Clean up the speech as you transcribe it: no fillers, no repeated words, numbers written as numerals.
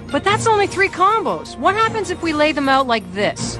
But that's only 3 combos. What happens if we lay them out like this?